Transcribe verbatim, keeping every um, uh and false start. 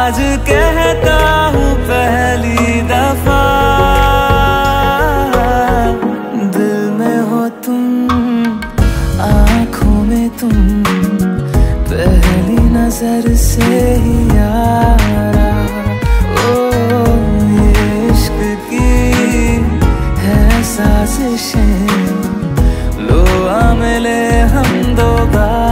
आज कहता हूँ पहली दफा, दिल में हो तुम, आँखों में तुम, पहली नजर से ही यारा। ओ ये इश्क की है साजिशें, लो आ मिले हम दो बार।